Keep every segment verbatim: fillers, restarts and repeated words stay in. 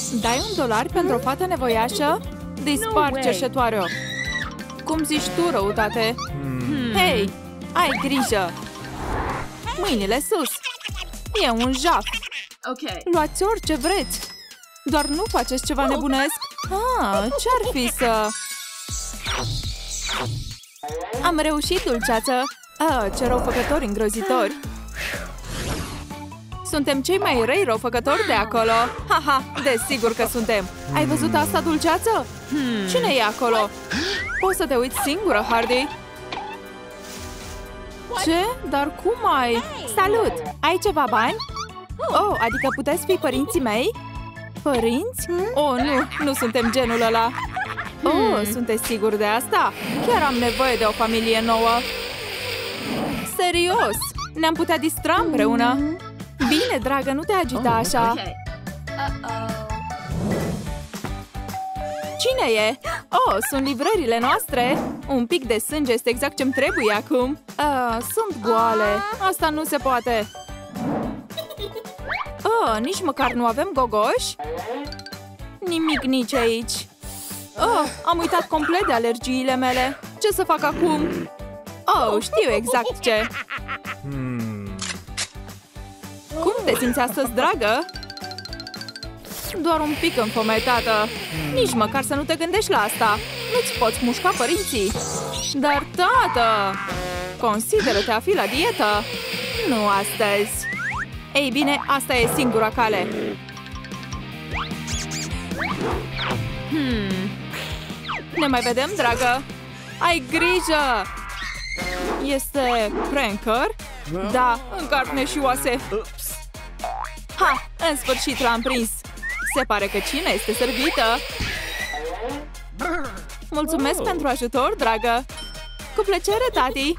Dai un dolar pentru o fată nevoiașă? Dispar cerșetoare-o. Cum zici tu, răutate? Hei, ai grijă! Mâinile sus! E un jaf! Luați orice vreți! Doar nu faceți ceva nebunesc! Ah, ce-ar fi să... Am reușit, dulceață! Ah, ce răufăcători îngrozitori! Suntem cei mai răi răufăcători de acolo! Haha, desigur că suntem! Ai văzut asta, dulceață? Cine e acolo? Poți să te uiți singură, Hardy? Ce? Dar cum ai? Salut! Ai ceva bani? Oh, adică puteți fi părinții mei? Părinți? Oh, nu, nu suntem genul ăla! Oh, sunteți sigur de asta? Chiar am nevoie de o familie nouă! Serios! Ne-am putea distra împreună! Bine, dragă, nu te agita așa! Cine e? Oh, sunt livrările noastre! Un pic de sânge este exact ce-mi trebuie acum! Ah, sunt goale! Asta nu se poate! Oh, nici măcar nu avem gogoși? Nimic nici aici! Oh, am uitat complet de alergiile mele! Ce să fac acum? Oh, știu exact ce! Cum te simți astăzi, dragă? Doar un pic înfometată. Nici măcar să nu te gândești la asta. Nu-ți poți mușca părinții. Dar, tată, consideră-te a fi la dietă. Nu astăzi. Ei bine, asta e singura cale. Hmm. Ne mai vedem, dragă? Ai grijă! Este Pranker? Da, în carne și oase. Ha! În sfârșit l-am prins. Se pare că cina este servită. Mulțumesc pentru ajutor, dragă. Cu plăcere, tati.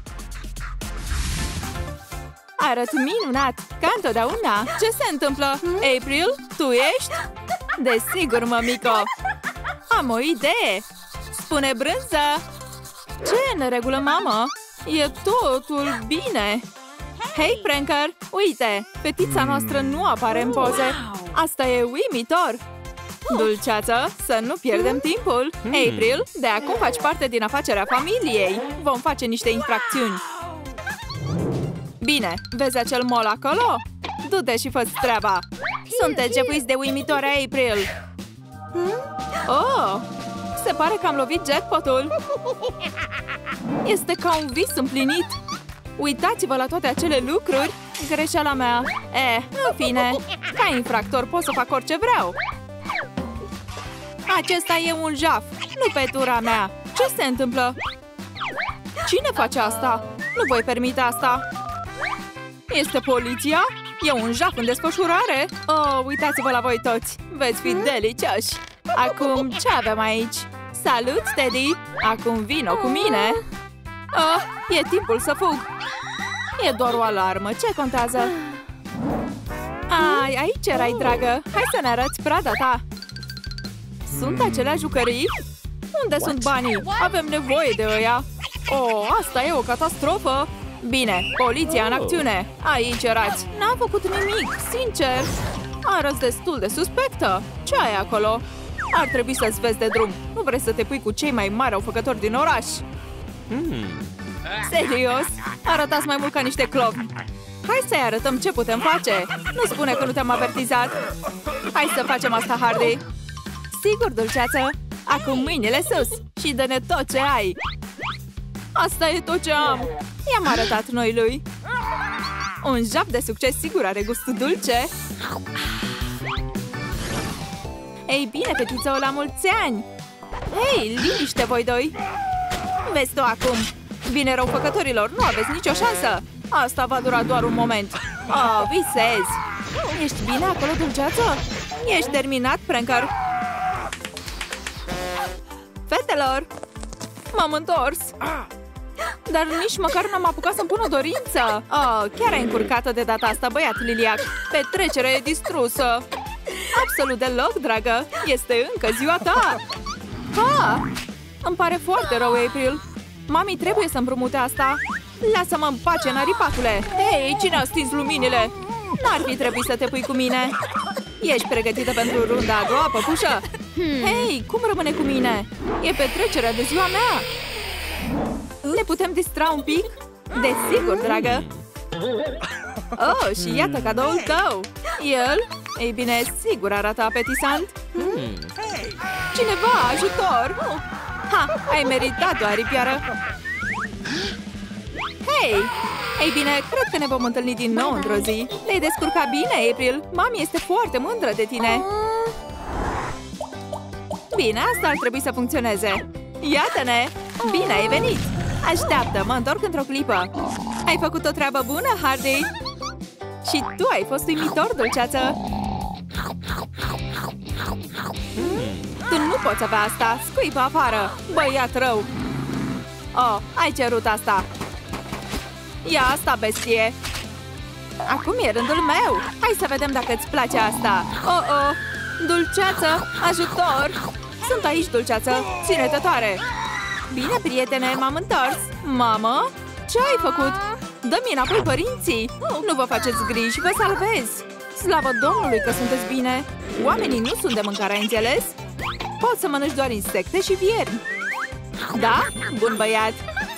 Arăt minunat, ca întotdeauna. Ce se întâmplă? April, tu ești? Desigur, mămico. Am o idee. Spune brânză. Ce e în neregulă, mamă? E totul bine. Hei, Pranker, uite, fetița noastră nu apare în poze. Asta e uimitor. Dulceață, să nu pierdem timpul. April, de acum faci parte din afacerea familiei. Vom face niște infracțiuni. Bine, vezi acel mol acolo? Du-te și fă-ți treaba. Sunteți jefuiți de uimitor, April. Oh, se pare că am lovit jackpotul. Este ca un vis împlinit. Uitați-vă la toate acele lucruri. Greșeala mea. Eh, în fine, ca infractor pot să fac orice vreau. Acesta e un jaf, nu petura mea. Ce se întâmplă? Cine face asta? Nu voi permite asta. Este poliția? E un jaf în desfășurare? Oh, uitați-vă la voi toți. Veți fi delicioși. Acum, ce avem aici? Salut, Teddy! Acum vino cu mine. Oh, e timpul să fug. E doar o alarmă, ce contează? Ai, aici erai, dragă. Hai să ne arăți prada ta. Sunt acelea jucării? Unde sunt banii? Avem nevoie de ăia. Oh, asta e o catastrofă. Bine, poliția în acțiune. Aici erați. N-am făcut nimic, sincer. Arăți destul de suspectă. Ce ai acolo? Ar trebui să-ți vezi de drum. Nu vrei să te pui cu cei mai mari răufăcători din oraș. Mm. Serios? Arătați mai mult ca niște clovni. Hai să-i arătăm ce putem face. Nu spune că nu te-am avertizat. Hai să facem asta, Hardy. Sigur, dulceață. Acum mâinile sus și dă-ne tot ce ai. Asta e tot ce am. I-am arătat noi lui. Un jaf de succes sigur are gustul dulce. Ei bine, fetiță, la mulți ani. Hei, liniște voi doi. Vezi tu acum. Bine, răufăcătorilor, nu aveți nicio șansă. Asta va dura doar un moment. Oh, visezi. Ești bine acolo, dulceață? Ești terminat, Pranker? Fetelor! M-am întors. Dar nici măcar n-am apucat să-mi pun o dorință. Oh, chiar ai încurcată de data asta, băiat liliac. Petrecerea e distrusă. Absolut deloc, dragă. Este încă ziua ta. Ha! Îmi pare foarte rău, April. Mami trebuie să împrumute asta. Lasă-mă în pace, naripatule. Hei, cine a stins luminile? N-ar fi trebuit să te pui cu mine. Ești pregătită pentru runda a doua, păpușă? Hei, cum rămâne cu mine? E petrecerea de ziua mea! Ne putem distra un pic? Desigur, dragă! Oh, și iată cadoul tău! El? Ei bine, sigur arată apetisant! Cineva, ajutor! Ha, ai meritat o aripioară! Hei! Ei bine, cred că ne vom întâlni din nou într-o zi. Le-ai descurcat bine, April? Mami este foarte mândră de tine. Bine, asta ar trebui să funcționeze. Iată-ne! Bine ai venit! Așteaptă, mă întorc într-o clipă. Ai făcut o treabă bună, Hardy? Și tu ai fost uimitor, dulceață. Tu nu poți avea asta! Scuipă afară! Băiat rău! Oh, ai cerut asta! Ia asta, bestie! Acum e rândul meu! Hai să vedem dacă îți place asta! Oh, oh! Dulceață! Ajutor! Sunt aici, dulceață! Ține-te tare! Bine, prietene, m-am întors! Mamă? Ce ai făcut? Dă-mi înapoi părinții! Nu vă faceți griji, vă salvez! Slavă Domnului că sunteți bine! Oamenii nu sunt de mâncare, ai înțeles? Poți să mănânci doar insecte și viermi! Da? Bun băiat!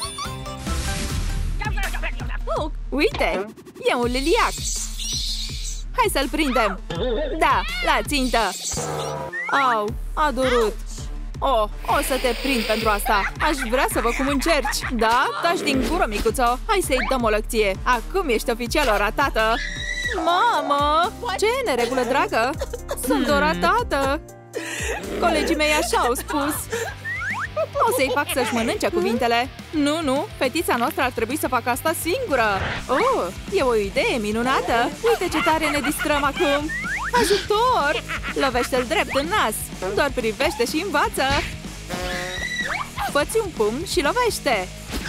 Uite! E un liliac! Hai să-l prindem! Da, la țintă! Au, a durut! Oh, o să te prind pentru asta! Aș vrea să văd cum încerci! Da? Taci din gură, micuțo! Hai să-i dăm o lecție! Acum ești oficial o ratată! Mamă! Ce e neregulă, dragă? Sunt o ratată! Colegii mei așa au spus! O să-i fac să-și mănânce cuvintele! Nu, nu! Fetița noastră ar trebui să facă asta singură! Oh, e o idee minunată! Uite ce tare ne distrăm acum! Ajutor! Lovește-l drept în nas! Doar privește și învață! Fă-ți un pumn și lovește!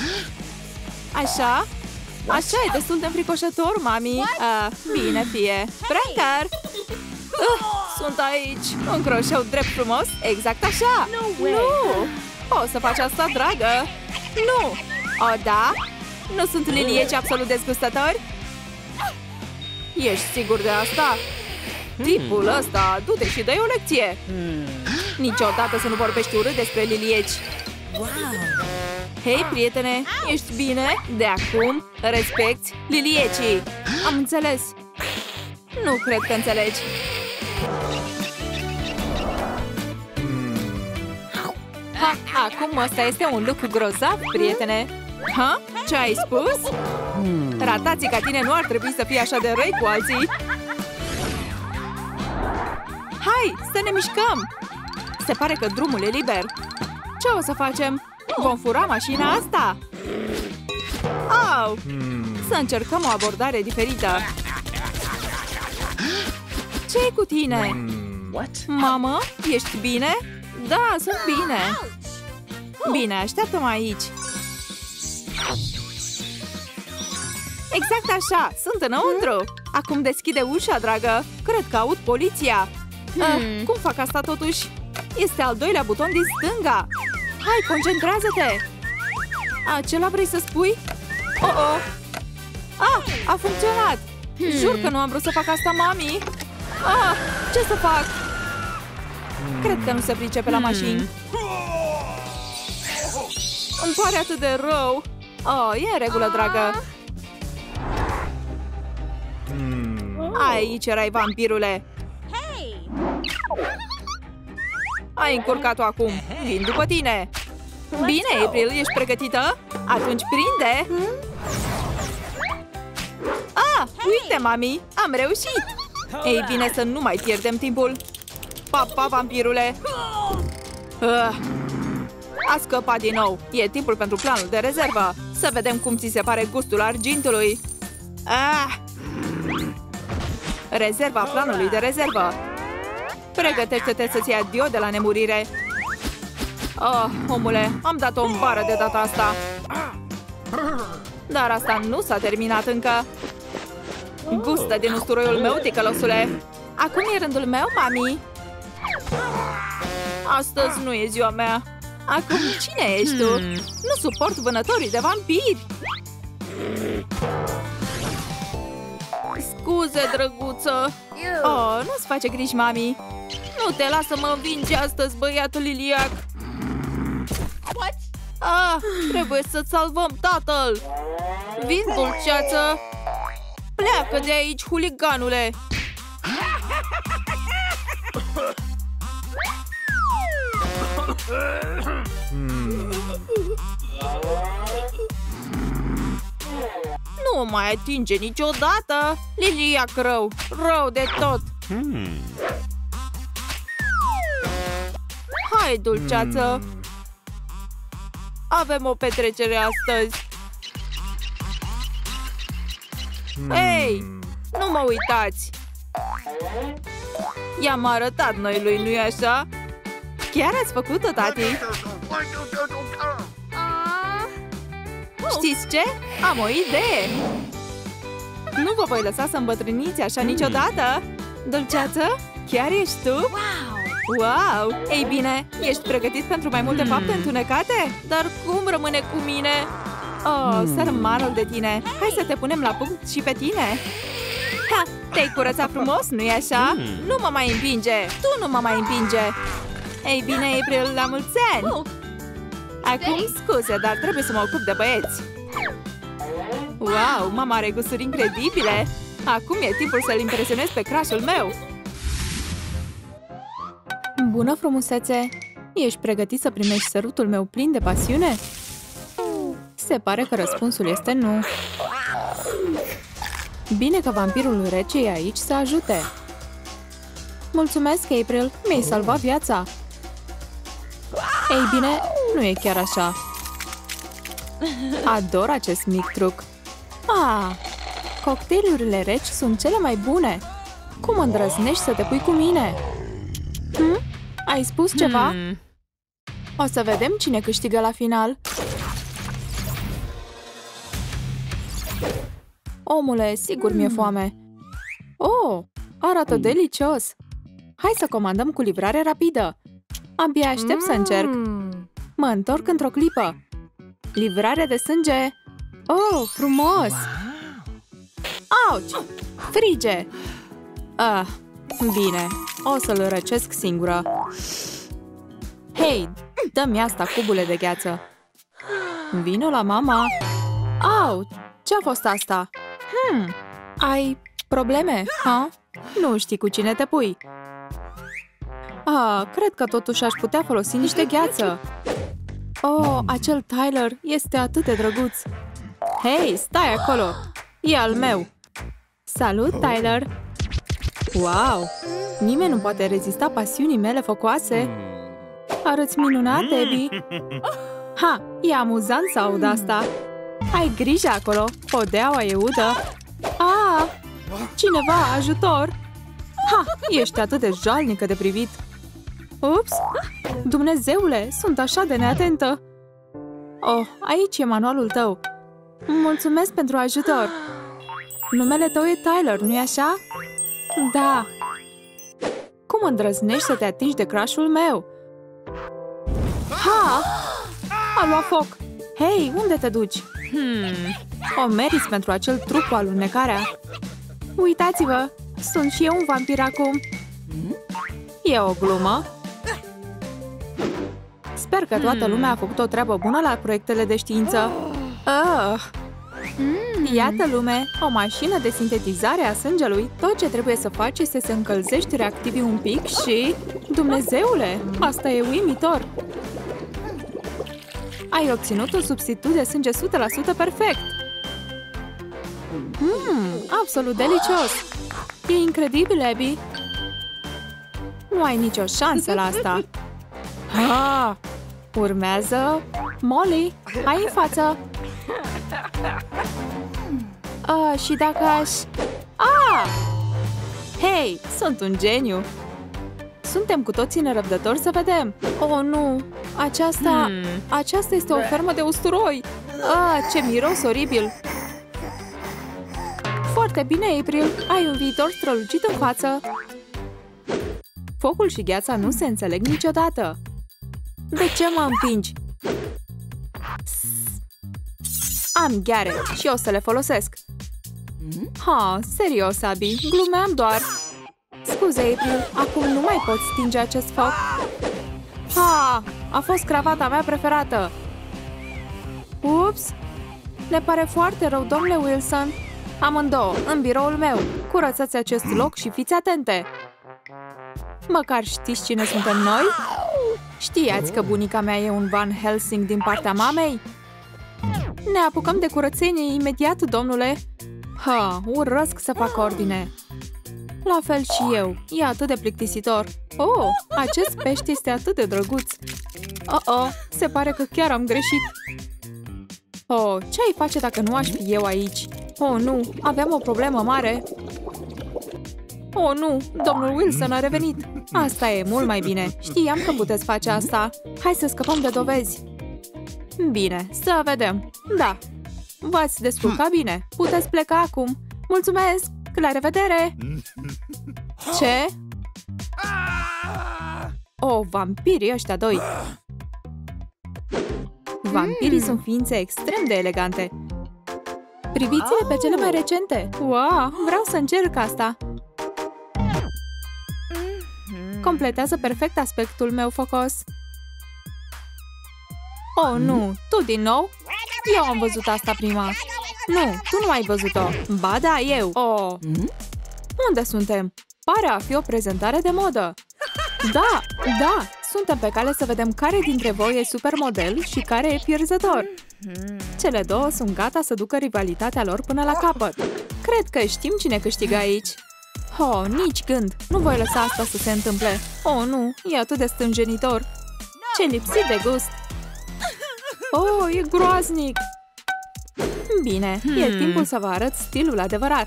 Așa? Așa e destul de înfricoșător, mami! Ah, bine fie! Prankar! Uh, sunt aici! Un croșeu drept frumos! Exact așa! Nu! Poți să faci asta, dragă! Nu! O, da? Nu sunt lilieci absolut dezgustători? Ești sigur de asta? Tipul ăsta, du-te și dă-i o lecție! Niciodată să nu vorbești urât despre lilieci! Hei, prietene, ești bine? De acum, respecti liliecii! Am înțeles! Nu cred că înțelegi! Ha, acum ăsta este un lucru grozav, prietene! Ha? Ce ai spus? Ratații ca tine nu ar trebui să fie așa de răi cu alții! Hai, să ne mișcăm! Se pare că drumul e liber! Ce o să facem? Vom fura mașina asta! Au! Să încercăm o abordare diferită! Ce-i cu tine? Mamă, ești bine? Da, sunt bine! Bine, așteaptă-mă aici! Exact așa! Sunt înăuntru! Acum deschide ușa, dragă! Cred că aud poliția! Uh, cum fac asta totuși? Este al doilea buton din stânga! Hai, concentrează-te! Acela vrei să spui? Oh, oh! Ah, a funcționat! Jur că nu am vrut să fac asta, mami! Ah, ce să fac? Cred că nu se pricepe la mașini. Îmi pare atât de rău! Oh, e în regulă, dragă! Aici erai, vampirule! Ai încurcat-o acum! Vin după tine! Bine, April, ești pregătită? Atunci prinde! Ah, uite, mami! Am reușit! Ei bine, să nu mai pierdem timpul! Pa, pa, vampirule! Uh, a scăpat din nou! E timpul pentru planul de rezervă! Să vedem cum ți se pare gustul argintului! Ah! Rezerva planului de rezervă! Pregătește-te să-ți ia adio de la nemurire! Oh, omule, am dat-o în bară de data asta! Dar asta nu s-a terminat încă! Gustă din usturoiul meu, ticălosule! Acum e rândul meu, mami! Astăzi nu e ziua mea! Acum cine ești tu? Nu suport vânătorii de vampiri! Scuze, drăguță! Oh, nu-ți face griji, mami. Nu te lasă mă învinge astăzi, băiatul liliac. Ah, trebuie să-ți salvăm tatăl. Vin, dulceață. Pleacă de aici, huliganule. Nu o mai atinge niciodată. Liliac rău, rău de tot. Hmm. Hai, dulceață. Hmm. Avem o petrecere astăzi. Hmm. Hei, nu mă uitați. I-am arătat noi lui, nu-i așa? Chiar ați făcut-o, tati? Știți ce? Am o idee! Nu vă voi lăsa să îmbătrâniți așa niciodată! Dulceață, chiar ești tu? Wow! Ei bine, ești pregătit pentru mai multe fapte întunecate? Dar cum rămâne cu mine? Oh, sărmanul de tine! Hai să te punem la punct și pe tine! Ha! Te-ai curățat frumos, nu-i așa? Nu mă mai împinge! Tu nu mă mai împinge! Ei bine, April, la mulți ani! Acum, scuze, dar trebuie să mă ocup de băieți. Wow, mama are gusturi incredibile! Acum e timpul să-l impresionez pe crush-ul meu! Bună, frumusețe! Ești pregătit să primești sărutul meu plin de pasiune? Se pare că răspunsul este nu. Bine că vampirul rece e aici să ajute. Mulțumesc, April! Mi-ai salvat viața! Ei bine, nu e chiar așa. Ador acest mic truc. Ah, cocktailurile reci sunt cele mai bune. Cum îndrăznești să te pui cu mine? Hm? Ai spus ceva? Hmm. O să vedem cine câștigă la final. Omule, sigur mi-e foame. Oh, arată delicios. Hai să comandăm cu livrare rapidă. Abia aștept mm. să încerc. Mă întorc într-o clipă. Livrare de sânge. Oh, frumos! Auci! Frige! Ah, bine. O să-l răcesc singură. Hei, dă-mi asta, cubule de gheață. Vino la mama. Au, ce-a fost asta? Hmm, ai probleme, ha? Nu știi cu cine te pui. Ah, cred că totuși aș putea folosi niște gheață. Oh, acel Tyler este atât de drăguț. Hei, stai acolo! E al meu! Salut, Tyler! Wow! Nimeni nu poate rezista pasiunii mele focoase. Arăți minunat, Abby! Ha, e amuzant să aud asta. Ai grijă acolo, podeaua e udă. Ah! Cineva, ajutor! Ha, ești atât de jalnică de privit. Ups! Dumnezeule, sunt așa de neatentă! Oh, aici e manualul tău. Mulțumesc pentru ajutor. Numele tău e Tyler, nu-i așa? Da. Cum îndrăznești să te atingi de crush-ul meu? Ha! A luat foc! Hei, unde te duci? Hmm, o meriți pentru acel truc cu alunecarea. Uitați-vă! Sunt și eu un vampir acum. E o glumă. Sper că toată lumea a făcut o treabă bună la proiectele de știință. Oh. Iată, lume, o mașină de sintetizare a sângelui. Tot ce trebuie să faci este să încălzești reactivii un pic și... Dumnezeule, asta e uimitor! Ai obținut un substitut de sânge o sută la sută perfect! Mmm, absolut delicios! E incredibil, Abby! Nu ai nicio șansă la asta! Ah, urmează... Molly, hai în față! Ah, și dacă aș... Ah! Hei, sunt un geniu! Suntem cu toții nerăbdători să vedem! Oh, nu! Aceasta... Hmm. Aceasta este o fermă de usturoi! Ah, ce miros oribil! Foarte bine, April! Ai un viitor strălucit în față! Focul și gheața nu se înțeleg niciodată! De ce mă împingi? Am gheare și o să le folosesc! Ha, serios, Abby, glumeam doar! Scuze, April, acum nu mai pot stinge acest foc. Ha! A fost cravata mea preferată. Ups! Ne pare foarte rău, domnule Wilson. Amândouă, în biroul meu. Curățați acest loc și fiți atente. Măcar știți cine suntem noi? Știați că bunica mea e un Van Helsing din partea mamei? Ne apucăm de curățenie imediat, domnule. Ha, urăsc să fac ordine. La fel și eu. E atât de plictisitor. Oh, acest pește este atât de drăguț. Oh-oh, se pare că chiar am greșit. Oh, ce ai face dacă nu aș fi eu aici? Oh, nu, aveam o problemă mare. Oh, nu, domnul Wilson a revenit. Asta e mult mai bine. Știam că puteți face asta. Hai să scăpăm de dovezi. Bine, să vedem. Da, v-ați descurcat bine. Puteți pleca acum. Mulțumesc! La revedere! Ce? Oh, vampirii ăștia doi! Vampirii sunt ființe extrem de elegante. Priviți-le pe cele mai recente! Wow, vreau să încerc asta! Completează perfect aspectul meu focos. Oh, nu! Tu din nou? Eu am văzut asta prima. Nu, tu nu ai văzut-o. Ba da, eu. Oh. Unde suntem? Pare a fi o prezentare de modă. Da, da, suntem pe cale să vedem care dintre voi e supermodel și care e pierzător. Cele două sunt gata să ducă rivalitatea lor până la capăt. Cred că știm cine câștigă aici. Oh, nici gând. Nu voi lăsa asta să se întâmple. Oh, nu, e atât de stânjenitor. Ce lipsit de gust. Oh, e groaznic. Bine, hmm. e timpul să vă arăt stilul adevărat.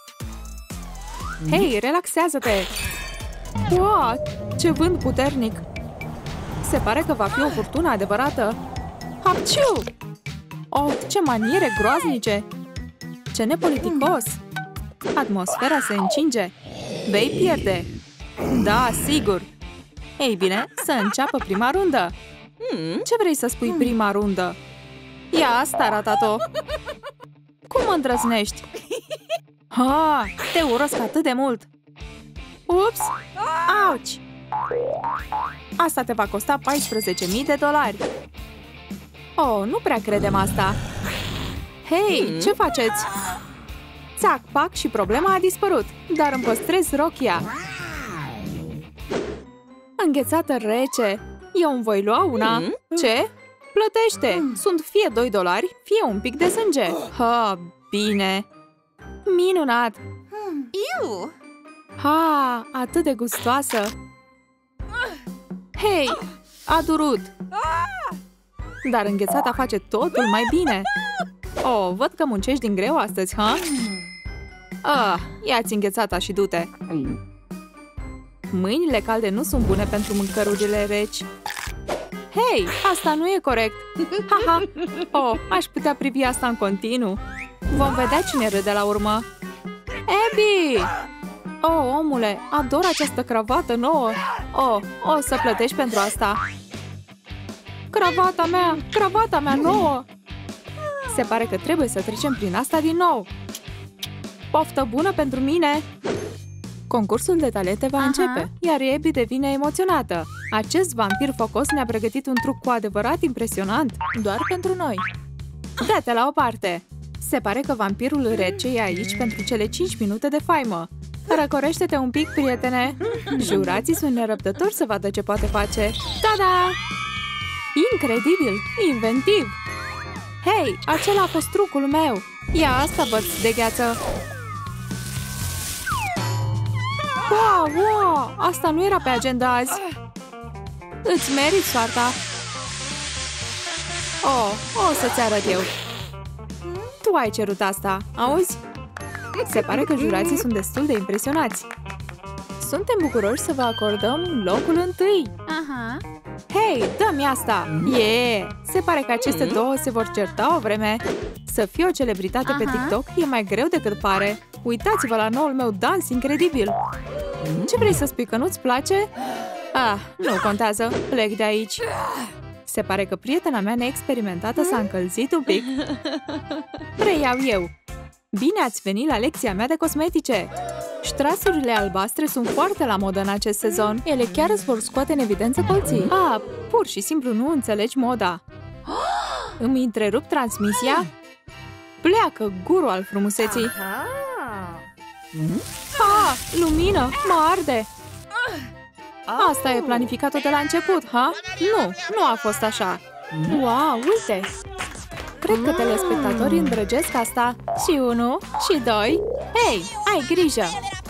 Hei, relaxează-te! Wow, ce vânt puternic! Se pare că va fi o furtună adevărată. Hapciu! Oh, ce maniere groaznice! Ce nepoliticos! Atmosfera se încinge. Vei pierde. Da, sigur. Ei bine, să înceapă prima rundă. Ce vrei să spui prima rundă? Ia asta, ratat-o! Cum îndrăznești? Ha, te urăsc atât de mult! Ups! Auci! Asta te va costa paisprezece mii de dolari. Oh, nu prea credem asta. Hei, ce faceți? Țac, pac și problema a dispărut, dar îmi păstrez rochia. Înghețată rece. Eu îmi voi lua una. Ce? Plătește! Sunt fie doi dolari, fie un pic de sânge. Ha, bine! Minunat! Iu! Ha, atât de gustoasă! Hei, a durut! Dar înghețata face totul mai bine! Oh, văd că muncești din greu astăzi, ha? Ah, ia-ți înghețata și du-te! Mâinile calde nu sunt bune pentru mâncărurile reci. Hei, asta nu e corect! Haha! Oh, aș putea privi asta în continuu. Vom vedea cine râde la urmă. Abby! Oh, omule, ador această cravată nouă. Oh, o să plătești pentru asta. Cravata mea! Cravata mea nouă! Se pare că trebuie să trecem prin asta din nou. Poftă bună pentru mine! Concursul de talente va Aha. începe, iar Abby devine emoționată. Acest vampir focos ne-a pregătit un truc cu adevărat impresionant, doar pentru noi. Dă-te la o parte! Se pare că vampirul rece e aici pentru cele cinci minute de faimă. Răcorește-te un pic, prietene! Jurații sunt nerăbdători să vadă ce poate face. Ta-da! Incredibil! Inventiv! Hei, acela a fost trucul meu! Ia asta, băț de gheață! Wow, wow! Asta nu era pe agenda azi! Îți meriți soarta! Oh, o să-ți arăt eu! Tu ai cerut asta, auzi? Se pare că jurații sunt destul de impresionați. Suntem bucuroși să vă acordăm locul întâi! Aha. Hei, dă-mi asta! Yeah! Se pare că aceste două se vor certa o vreme. Să fii o celebritate Aha. pe TikTok e mai greu decât pare. Uitați-vă la noul meu dans incredibil! Ce vrei să spui, că nu-ți place? Ah, nu contează, plec de aici. Se pare că prietena mea neexperimentată s-a încălzit un pic. Preiau eu. Bine ați venit la lecția mea de cosmetice! Ștrasurile albastre sunt foarte la modă în acest sezon. Ele chiar îți vor scoate în evidență colții. Ah, pur și simplu nu înțelegi moda. Îmi întrerup transmisia? Pleacă, guru al frumuseții! Ah, lumină! Mă arde! Asta e planificat-o de la început, ha? Nu, nu a fost așa. Wow, uite! Cred că telespectatorii îndrăgesc asta. Și unu, și doi. Hei, ai grijă!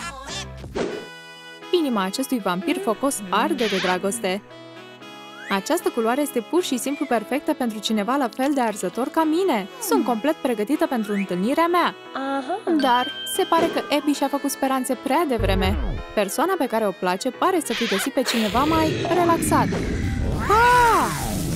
Inima acestui vampir focos arde de dragoste. Această culoare este pur și simplu perfectă pentru cineva la fel de arzător ca mine. Sunt complet pregătită pentru întâlnirea mea. Dar se pare că Abby și-a făcut speranțe prea devreme. Persoana pe care o place pare să fi găsit pe cineva mai relaxat. Ah!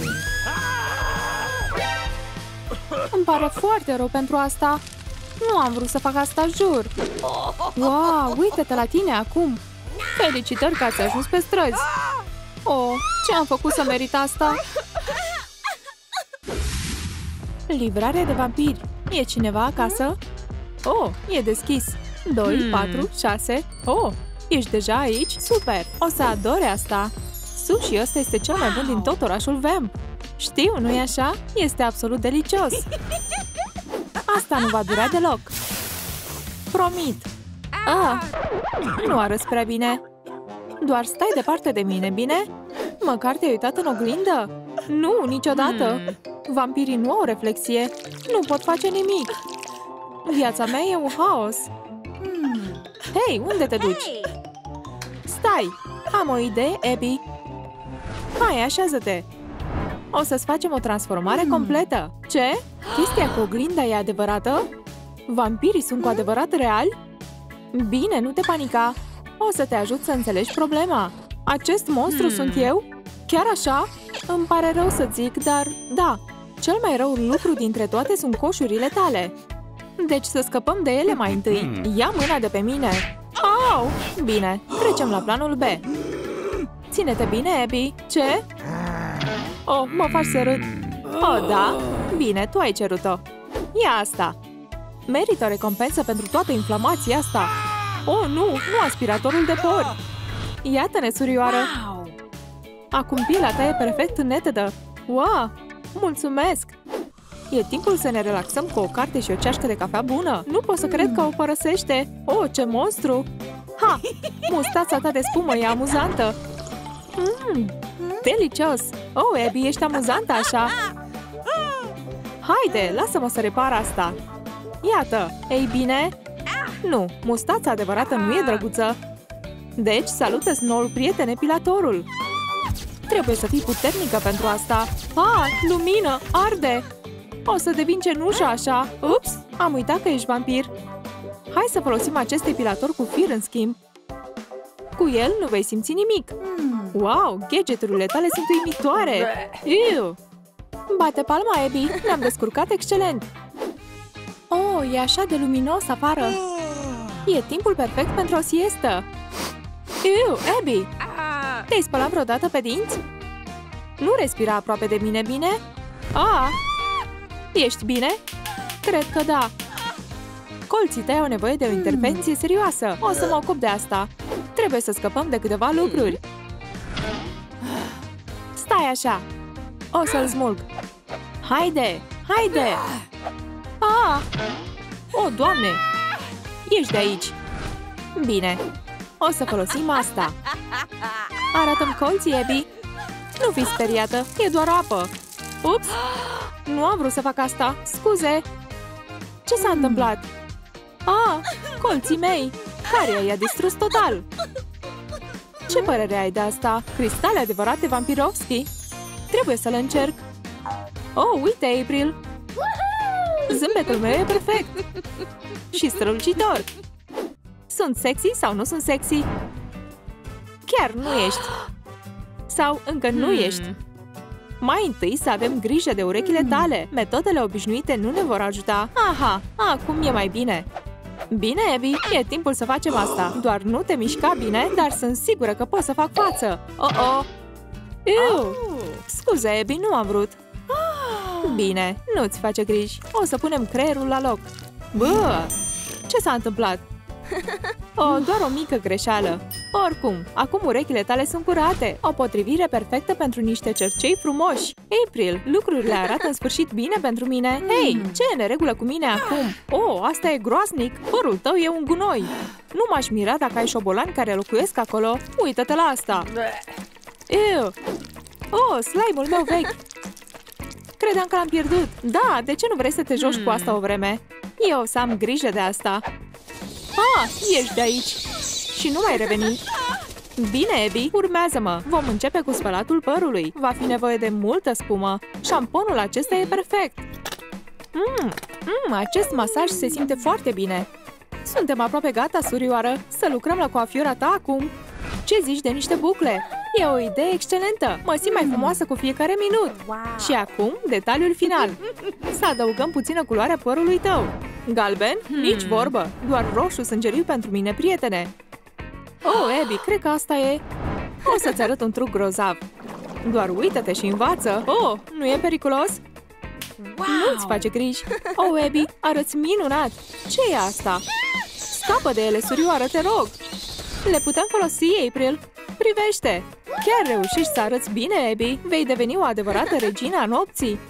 Îmi pare foarte rău pentru asta. Nu am vrut să fac asta, jur. Wow, uite-te la tine acum. Felicitări că ați ajuns pe străzi. Oh, ce am făcut să merit asta? Livrare de vampiri. E cineva acasă? Oh, e deschis. doi, patru, șase. Oh, ești deja aici? Super! O să adore asta. Sushi ăsta este cel mai bun din tot orașul Vamp. Știu, nu-i așa? Este absolut delicios. Asta nu va dura deloc. Promit. Ah, nu arăți prea bine. Doar stai departe de mine, bine? Măcar te-ai uitat în oglindă? Nu, niciodată. Vampirii nu au reflexie. Nu pot face nimic. Viața mea e un haos. Hei, unde te duci? Stai, am o idee, Abby. Hai, așează-te. O să-ți facem o transformare completă. Ce? Chestia cu oglinda e adevărată? Vampirii sunt cu adevărat reali? Bine, nu te panica. O să te ajut să înțelegi problema. Acest monstru hmm. sunt eu? Chiar așa? Îmi pare rău să zic, dar da, cel mai rău lucru dintre toate sunt coșurile tale. Deci să scăpăm de ele mai întâi. Ia mâna de pe mine. Au! Bine, trecem la planul B. Ține-te bine, Abby. Ce? Oh, mă faci să râd. Oh, da? Bine, tu ai cerut-o. Ia asta. Merită o recompensă pentru toată inflamația asta. Oh, nu, nu aspiratorul de pori. Iată-ne, surioară. Acum pielea ta e perfect netedă. Wow, mulțumesc. E timpul să ne relaxăm cu o carte și o ceașcă de cafea bună. Nu pot să cred că o părăsește. Oh, ce monstru. Ha, mustața ta de spumă e amuzantă. Mmm, delicios. Oh, Abby, ești amuzantă așa. Haide, lasă-mă să repar asta. Iată, ei bine... Nu, mustața adevărată nu e drăguță. Deci, salută-ți noul prieten, epilatorul. Trebuie să fii puternică pentru asta. Ah, lumină, arde. O să devin cenușă așa. Ups, am uitat că ești vampir. Hai să folosim acest epilator cu fir în schimb. Cu el nu vei simți nimic. Wow, gadgeturile tale sunt uimitoare. Iu. Bate palma, Abby, ne-am descurcat excelent. Oh, e așa de luminos afară. E timpul perfect pentru o siestă. Iu, Abby, te-ai spălat vreodată pe dinți? Nu respira aproape de mine, bine? Ah, ești bine? Cred că da. Colții tăi au nevoie de o intervenție serioasă. O să mă ocup de asta. Trebuie să scăpăm de câteva lucruri. Stai așa. O să-l smulg. Haide, haide! Ah! Oh, Doamne! Ești de aici. Bine. O să folosim asta. Arată-mi colții, Abby. Nu fi speriată, e doar apă. Ups! Nu am vrut să fac asta. Scuze! Ce s-a întâmplat? Ah, colții mei! Care i-a distrus total? Ce părere ai de asta? Cristale adevărate vampirovski? Trebuie să le încerc. Oh, uite, April! Zâmbetul meu e perfect! Și strălucitor! Sunt sexy sau nu sunt sexy? Chiar nu ești! Sau încă nu ești? Mai întâi să avem grijă de urechile tale. Metodele obișnuite nu ne vor ajuta. Aha, acum e mai bine. Bine, Abby, e timpul să facem asta. Doar nu te mișca bine, dar sunt sigură că pot să fac față. Oh-oh! Iu! Scuze, Abby, nu am vrut. Bine, nu-ți face griji. O să punem creierul la loc. Bă! Ce s-a întâmplat? Oh, doar o mică greșeală. Oricum, acum urechile tale sunt curate. O potrivire perfectă pentru niște cercei frumoși. April, lucrurile arată în sfârșit bine pentru mine. Hei, ce e în neregulă cu mine acum? Oh, asta e groaznic. Părul tău e un gunoi. Nu m-aș mira dacă ai șobolani care locuiesc acolo. Uită-te la asta. Ew. Oh, slime-ul meu vechi. Credeam că l-am pierdut. Da, de ce nu vrei să te joci cu asta o vreme? Eu o să am grijă de asta. Ah, ești de aici. Și nu mai reveni. Bine, Abby, urmează-mă. Vom începe cu spălatul părului. Va fi nevoie de multă spumă. Șamponul acesta e perfect. Mm, mm, acest masaj se simte foarte bine. Suntem aproape gata, surioară. Să lucrăm la coafiura ta acum. Ce zici de niște bucle? E o idee excelentă! Mă simt mai frumoasă cu fiecare minut! Wow. Și acum, detaliul final! Să adăugăm puțină culoare părului tău! Galben? Hmm. Nici vorbă! Doar roșu sângeriu pentru mine, prietene! Oh, Abby, cred că asta e... O să-ți arăt un truc grozav! Doar uită-te și învață! Oh, nu e periculos? Wow. Nu-ți face griji! Oh, Abby, arăți minunat! Ce e asta? Scapă de ele, surioară, te rog! Le putem folosi, April! Privește! Chiar reușești să arăți bine, Abby! Vei deveni o adevărată regină a nopții!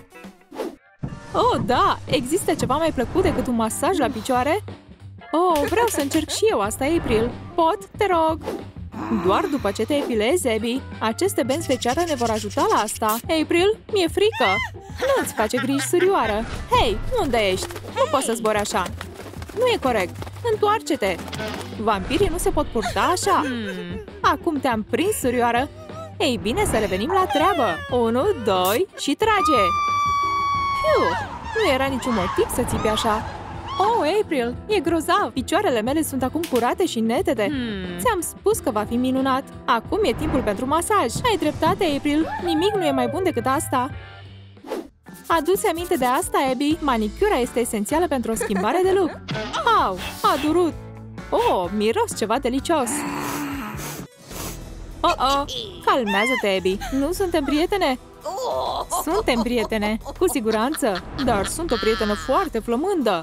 Oh, da! Există ceva mai plăcut decât un masaj la picioare? Oh, vreau să încerc și eu asta, April! Pot? Te rog! Doar după ce te epilezi, Abby, aceste benzi feciară ne vor ajuta la asta! April, mi-e frică! Nu-ți face griji, surioară! Hei, unde ești? Nu poți să zbori așa! Nu e corect! Întoarce-te! Vampirii nu se pot purta așa! Hmm. Acum te-am prins, surioară! Ei bine, să revenim la treabă! Unu, doi și trage! Fiu! Nu era niciun motiv să țipi așa! Oh, April! E grozav! Picioarele mele sunt acum curate și netede! Hmm. Ți-am spus că va fi minunat! Acum e timpul pentru masaj! Ai dreptate, April! Nimic nu e mai bun decât asta! Adu-ți aminte de asta, Abby! Manicura este esențială pentru o schimbare de look! Au! A durut! Oh, miros ceva delicios! Oh-oh! Calmează-te, Abby! Nu suntem prietene? Suntem prietene, cu siguranță! Dar sunt o prietenă foarte flămândă!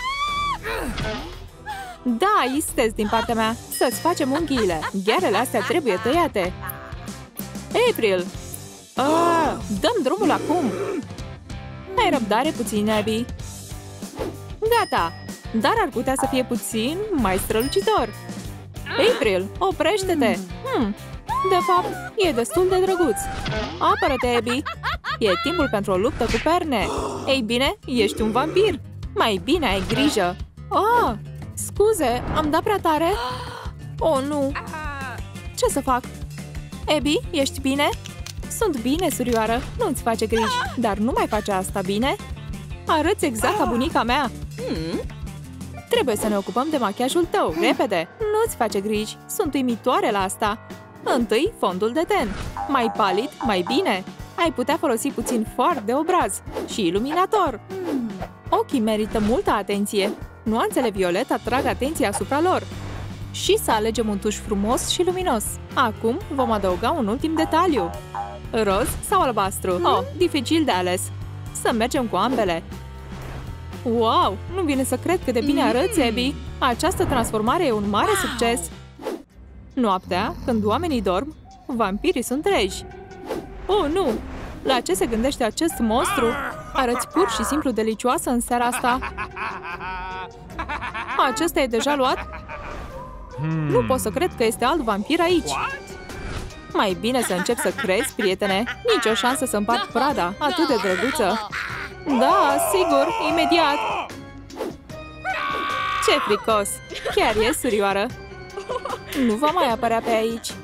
Da, istez din partea mea! Să-ți facem unghiile! Ghearele astea trebuie tăiate! April! Ah, dăm drumul acum! Ai răbdare puțin, Abby! Gata! Dar ar putea să fie puțin mai strălucitor! April, oprește-te! Hmm, de fapt, e destul de drăguț! Apără-te, Abby! E timpul pentru o luptă cu perne! Ei bine, ești un vampir! Mai bine ai grijă! Oh, scuze, am dat prea tare? Oh, nu! Ce să fac? Abby, ești bine? Sunt bine, surioară, nu-ți face griji, dar nu mai face asta, bine? Arăți exact ca bunica mea! Hmm? Trebuie să ne ocupăm de machiajul tău, repede! Nu-ți face griji, sunt uimitoare la asta! Întâi, fondul de ten. Mai palid, mai bine! Ai putea folosi puțin fard de obraz și iluminator. Ochii merită multă atenție. Nuanțele violet atrag atenția asupra lor. Și să alegem un tuș frumos și luminos. Acum vom adăuga un ultim detaliu. Roz sau albastru? Oh, dificil de ales. Să mergem cu ambele. Wow, nu vine să cred cât de bine arăți, Abby. Această transformare e un mare succes. Noaptea, când oamenii dorm, vampirii sunt treji. Oh, nu! La ce se gândește acest monstru? Arăți pur și simplu delicioasă în seara asta. Acesta e deja luat? Hmm. Nu pot să cred că este alt vampir aici. Mai bine să încep să crezi, prietene. Nici o șansă să împart prada, atât de drăguță. Da, sigur, imediat. Ce fricos! Chiar e, surioară. Nu va mai apărea pe aici.